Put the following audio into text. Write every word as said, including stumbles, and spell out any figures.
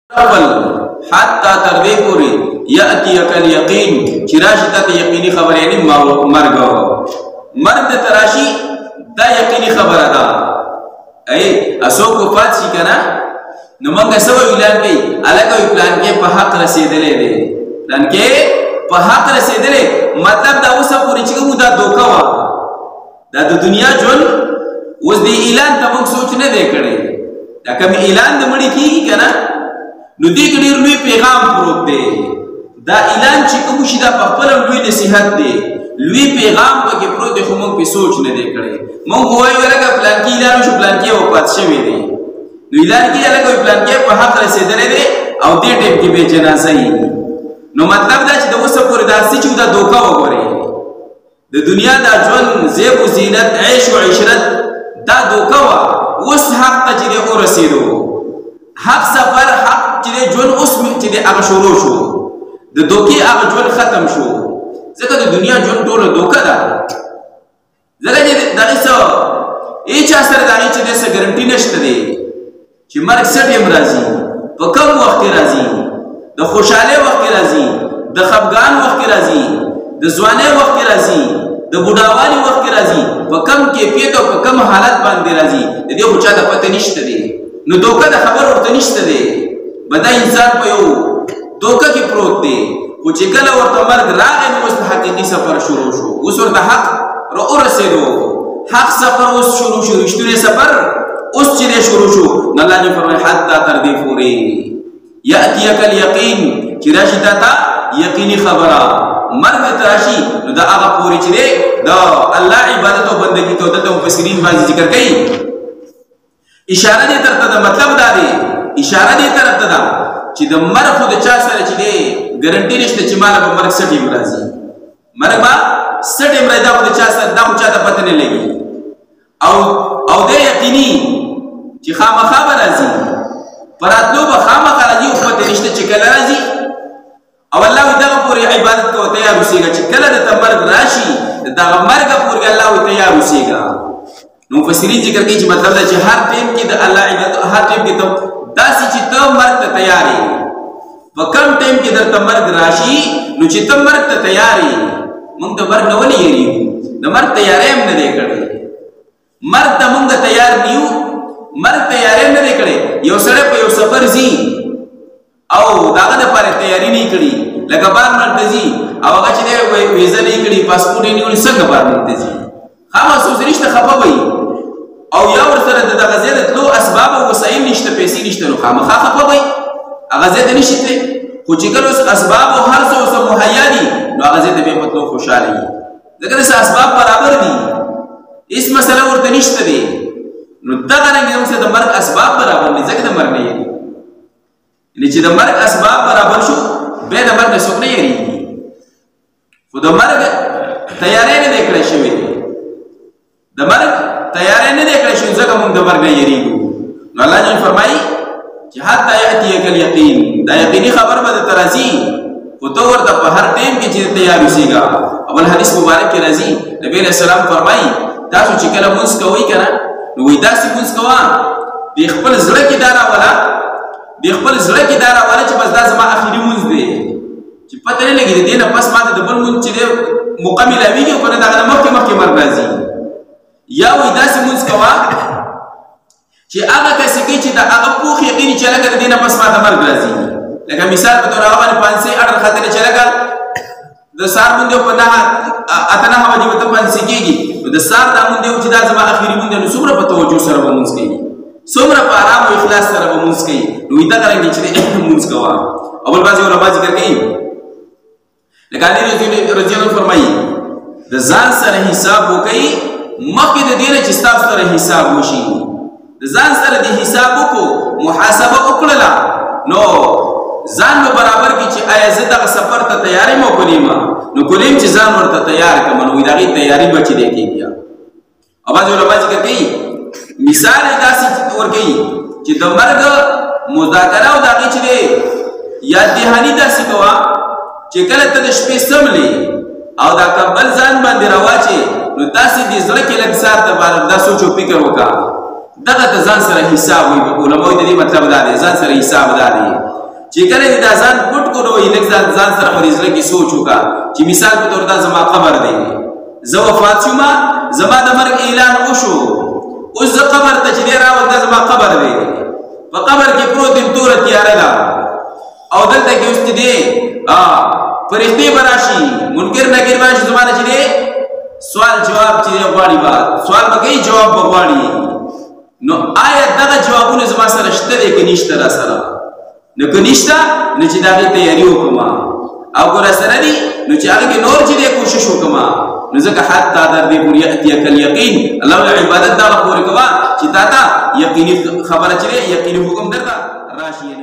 حتی تردے پوری یأتیک الیقین چراشی تا یقینی خبر یعنی مرگ مرگ دا تراشی دا یقینی خبر دا اے اسو کو فات شی کنا نمانگا سو اعلان کی علاقہ پلان کے پا حق رسیدلے دے پلان کے پا حق رسیدلے مطلب دا اسا پوری چکمو دا دوکا وا دا دا دنیا جون اس دی اعلان تا منگ سوچنے دے کڑے دا کمی اعلان دا مڑی کی کنا نو دیکھ دیر لوی پیغام پروت دے دا اعلان چی کموشی دا پخپلم لوی نصیحت دے لوی پیغام پا کی پروت دے خو منگ پی سوچ نے دے کڑے منگ ہوئی ورگا پلانکی اعلانو شو پلانکی وپات شوی دے نو اعلان کی علاقہ پلانکی پا حق رسیدنے دے او دے ٹیم کی بے جنازہ ہی نو مطلب دا چی دا وسا پوری دا سی چو دا دوکا ہو گورے دا دنیا دا جون زیب و زینت عیش و عشرت دا دوکا ہوا اس حق تا چی دے او رسیدو حق سفر حق چیدے جون اس میں چیدے اگا شروع شو دا دوکی اگا جون ختم شو زکر دا دنیا جون طول دوکا دا زکر جیدے دا غیسا ایچ آسر دا غیچ چیدے سا گرنٹی نشت دے چی مرگ سٹیم رازی پا کم وقت رازی دا خوشحالے وقت رازی دا خبگان وقت رازی دا زوانے وقت رازی دا بڑاوالی وقت رازی پا کم کیفیت و پا کم حالت باندے رازی دا دے خوچا دا پتہ نشت دے نو دوکا دا خبر ورطا نشت دے بدا انسان پا یو دوکا کی پروت دے خوچے کلا ورطا مرگ راگے نو اس حقیقی سفر شروع شو اس ورطا حق رو رسے دو حق سفر اس شروع شو رشتونے سفر اس چیزیں شروع شو نو اللہ نے فرمائے حتی تردی پورے یأتیک الیقین چراشی تا تا یقینی خبرہ مرگ تراشی نو دا آغا پوری چیزے دا اللہ عبادت و بندگی تو دتا مفسرین بازی ذکر کئی اشارہ دے ترتا دا مطلب دا دے اشارہ دے ترتا دا چی دا مرگ خود چا سر چی دے گرنٹی نشتا چی مالا با مرگ سٹی مرازی مرگ با سٹی مرازی دا خود چا سر دا خود چا تا پتنے لگی او او دے یقینی چی خام خواب رازی پراتلو با خام خواب رازی اخوات نشتا چکل رازی او اللہ وی دا پوری عبادت کو تیار اسی گا چکل دا تا مرگ راشی دا مرگ پوری اللہ وی تیار اسی گا نو فسرین ذکر کی چی مطلب دا چی ہر ٹیم کی دا اللہ عبادت ہر ٹیم کی تو دا سی چی تا مرگ تا تیاری و کم ٹیم کی در تا مرگ راشی نو چی تا مرگ تا تیاری منگ تا مرگ نولی یری دا مرگ تیاری ہم ندے کردے مرگ تا منگ تیار نیو مرگ تیاری ہم ندے کردے یو سڑے پا یو سفر زی او داغا دا پارے تیاری نہیں کردی لگا بار مرد زی او اگا چی دے ویزا نہیں کردی پاسپورٹ نہیں سنگ بار مرد زی خواہ سوز نشتا خفا بھئی او یا ورسره د غزیدت لو اسباب او وسایل نشته پیسې نشته نو خامخا خفه وي غزیدت نشته خو چې کله اسباب او هر څه سم مهیا دي نو غزیدت به مطلب خوشاله وي ځکه چې اسباب برابر دي اس مسله ورته نشته دي نو دا غره موږ څه د مرګ اسباب برابر دي ځکه د مرګ نه یې یعنی چې د مرګ اسباب برابر شو به د مرګ څوک نه یې خو د مرګ تیارې نه کړې شوې د مرګ تیارے نے دیکھ رہے شو زکا منگ دمر گئی یریگو نو اللہ جن فرمائی کہ حتی یأتیک الیقین دا یقینی خبر با دا ترازی خطور دا پا ہر ٹیم کی چیز تیار اسی گا اول حدیث مبارک کے رازی نبی علیہ السلام فرمائی تاسو چکل منس کوئی کنا نو وی دا سی منس کوا دی خپل زرکی دارا والا دی خپل زرکی دارا والا چی بس دا زمان آخری منس دے چی پتہ نہیں لگی دینا پس ما دا دبل منس چی دے مقامی لاوی گی اوپر دا غنا مخی مخی مر رازی یا وی داسی منز کوا چی آغا کسی کی چی دا آغا پوخ یقینی چی لگا دینا پس ما دا مرگ رازی لگا مثال بطور آغا پانسی اڈر خاطر چی لگا دا سار مندیو پناها اتنا ہوا جی بتا پانسی کی گی دا سار دا مندیو چی دا زمان آخری مندیو نو سمرا پا توجو سر با منز کی سمرا پا آرام و اخلاص سر با منز کی نو ایتا کرنگی چی دا منز کوا اول بازی اور آبازی کر گئی لگا لی رضی اللہ فرمائی دا زان سر حساب ہو گئی مخی دا دینا چستا سر حساب ہوشی زان سر دی حسابو کو محاسبہ اکڑلا نو زان میں برابر کی چی آیا زدہ سفر تا تیاری مو کلیما نو کلیم چی زان ورطا تیار کمانو اداغی تیاری بچی دیکھیں گیا آباز علماء ذکر کئی مثال ایداسی ور کئی چی دا مرگ مذاکرہ و داغی چی دے یاد دہانی داسی کوا چی کلتا دشپی سملی او دا کبل زان باندی رواچے نو تاسی دی زرکی لگ سار تا بارد دا سوچو فکر وکا دغه ته ځان سره حساب وي علماء د دې مطلب دا دی ځان سره حساب دا دی چې کله دې دا ځان پټ کو نو لږ ځان ځان سره په زړه کې سوچ وکړه چې مثال په تور دا زما قبر دی زه وفات شوم زما د مرګ اعلان وشو اوس زه قبر ته چې دی راوړم دا زما قبر دی په قبر کې پروت یم توره تیاره ده او دلته کې اوس چې دی فرښتې به راشي منکر نکیر به راشي زما نه چې دی سوال جواب چې دی غواړي به سوال به کوي جواب به غواړي نو آیا دغه جوابونه زما سره شته دی که نشته را سره نو که نشته نو چې د هغې تیاري وکړم او که را سره دي نو چې هغه کې نور چې دی کوشش وکړم نو ځکه حتی در دې پورې یأتیک الیقین الله وایي عبادت دغه پورې کوه چې تا ته یقیني خبره چې دی یقیني حکم درته راشي